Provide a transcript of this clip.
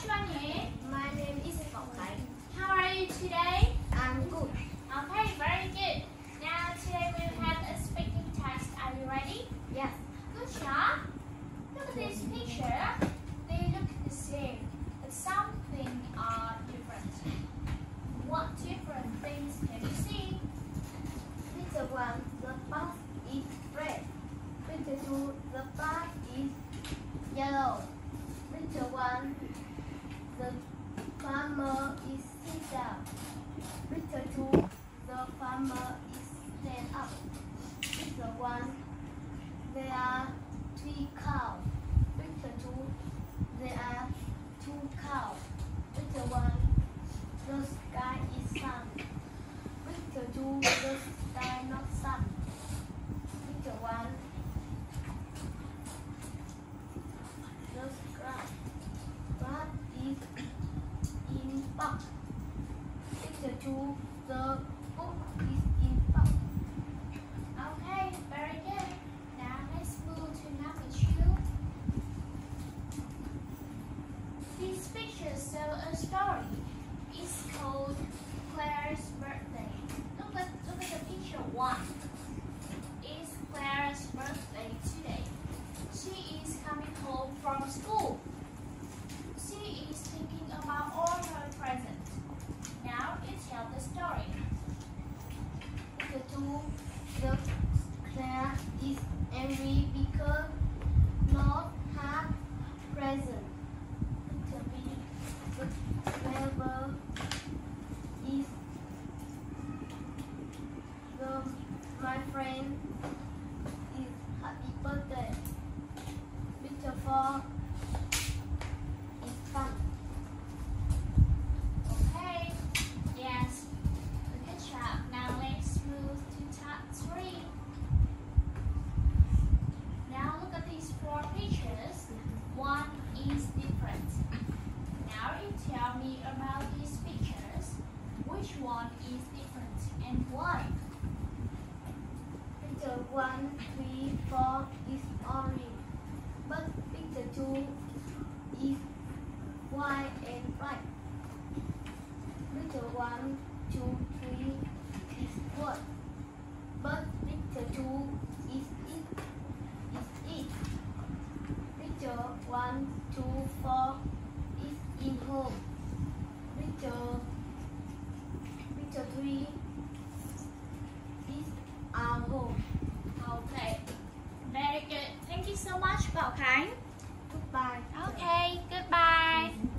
your name? My name is Ngọc Khánh. How are you today? I'm good. Okay, very good. Now today we'll have a speaking test. Are you ready? Yes. Good job. Look at this picture. They look the same, but something are different. What different things can you see? Picture 1, the bus is red. Picture 2, the bus is yellow. Picture 1, the farmer is sit down. Picture 2, the farmer is stand up. Picture 1, there are 3 cows. Picture 2, there are 2 cows. Picture 1, the sky is sun. Picture 2, the sky not sun. Picture 1, the grass is in box. Picture 2, the book is in box. Okay, very good. Now let's move to number 2. These pictures show a story. It's called Claire's birthday. Look at the picture 1. It's Claire's birthday today. She is coming home from school. She is thinking about all her presents. Now it tells the story. Picture 2, the Claire is angry because not have present. Picture B, the Clever is my friend is happy birthday. Picture 4 is fun. Okay, yes, good job. Now let's move to top 3. Now look at these 4 pictures. One is different. Now you tell me about these pictures. Which one is different and why? Picture 1, 3, 4 is orange, but picture 2 is white and bright. Picture 1, 2, 3 is wood, but picture 2 is it. Picture 1, 2, 4 is in home. Picture 3 is our home. Okay, very good. Thank you so much, Bảo Khánh.